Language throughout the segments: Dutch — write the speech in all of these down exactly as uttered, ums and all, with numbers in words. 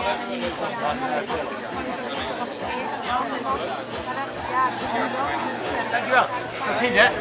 Dankjewel. Tot ziens, hè.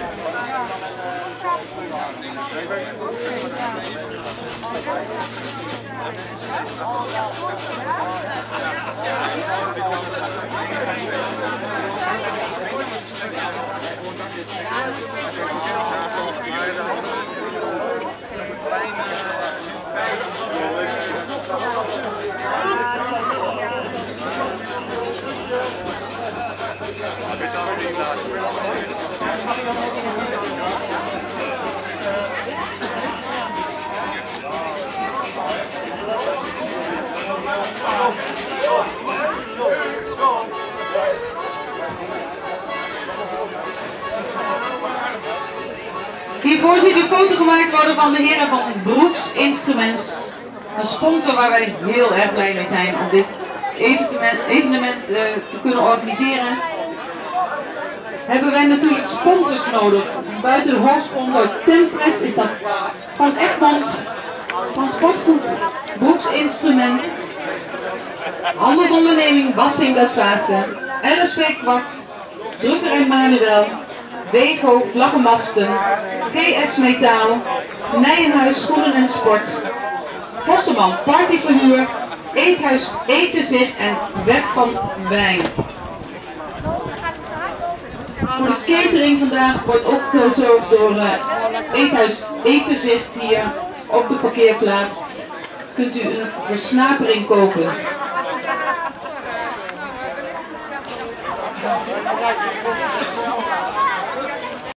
Hiervoor ziet een foto gemaakt worden van de heren van Brooks Instruments. Een sponsor waar wij heel erg blij mee zijn om dit evenement, evenement uh, te kunnen organiseren. Hebben wij natuurlijk sponsors nodig. Buiten de hoofdsponsor Tempress is dat Van Egmond, Transportgroep Brooks Instrument, Handelsonderneming Wassing Vaassen, R S P Kwart, Drukkerij Manuel, Weego Vlaggenmasten, G S Metaal, Nijenhuis Schoenen en Sport, Vosseman Partyverhuur, Eethuis Etenzicht en Weg van Wijn. Voor de catering vandaag wordt ook gezorgd door uh, Eethuis Etenzicht hier op de parkeerplaats. Kunt u een versnapering kopen.